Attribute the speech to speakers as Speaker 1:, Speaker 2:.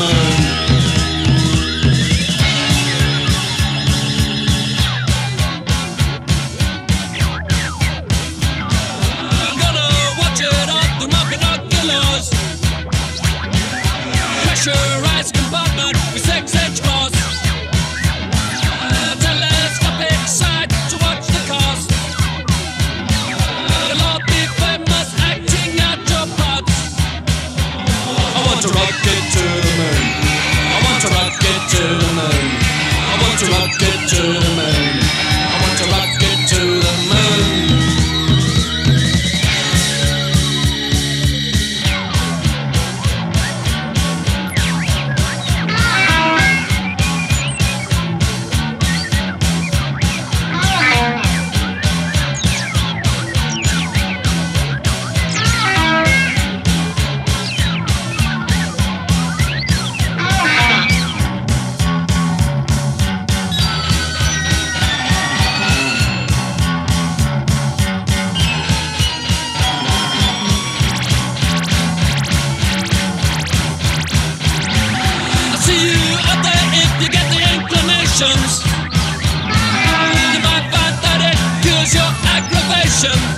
Speaker 1: moon. I'm gonna watch it on the binoculars. Pressurized compartment with 6-inch glass. Telescopic sight to watch the cars. You'll all be famous acting out your parts. I want to rock it to the moon. I want to rock it to the moon. I want to rock it to the moon. I want to rock it to the moon. You might find that it cures your aggravation.